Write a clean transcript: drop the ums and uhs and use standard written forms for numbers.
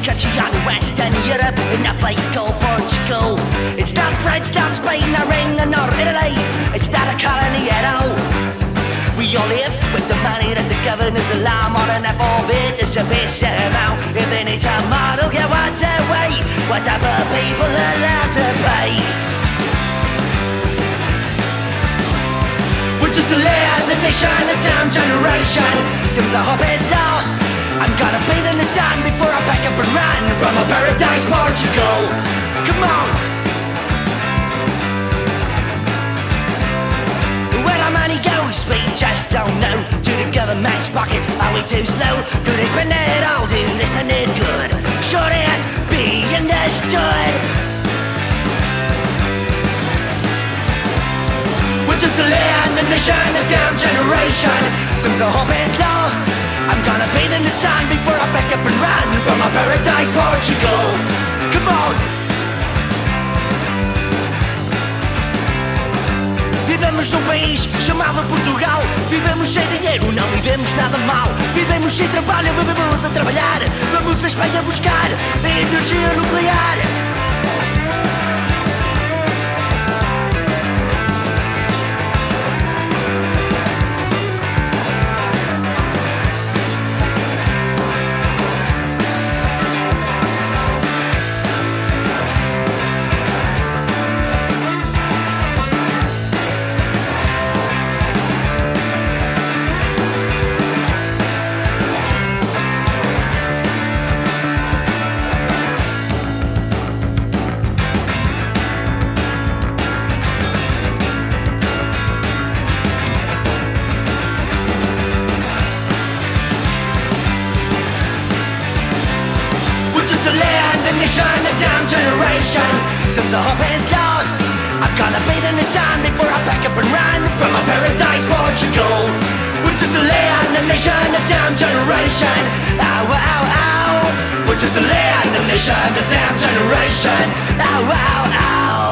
country on the Western Europe, in a place called Portugal. It's not France, not Spain, or England, or Italy. It's not a colony at all. We all live with the money that the governors allow. More than half of it is sufficient amount. If they need to model, yeah, what a way. What type of people allowed to pay? We're just a land, the nation, a damn generation. Seems the hope is lost. I'm gonna bathe in the sun before I pack up and run from a paradise, Portugal. Come on. Where our money goes, we just don't know. To the government's pockets, are we too slow? Do they spend it all? Do they spend it good? Should it be understood? We're just a land, a nation, a damn generation. Seems the hope is lost. I'm gonna bathe in the sun before I pack up and run from a paradise, Portugal. Come on. Vivemos num país chamado Portugal. Vivemos sem dinheiro, não vivemos nada mal. Vivemos sem trabalho, vivemos a trabalhar. Vamos a Espanha buscar energia nuclear. A land, a nation, a damn generation. Seems the hope is lost. I'm gonna bathe in the sun before I pack up and run from a paradise, Portugal. We're just a land, a nation, a damn generation. Ow, ow, ow. We're just a land, a nation, a damn generation. Ow, ow, ow.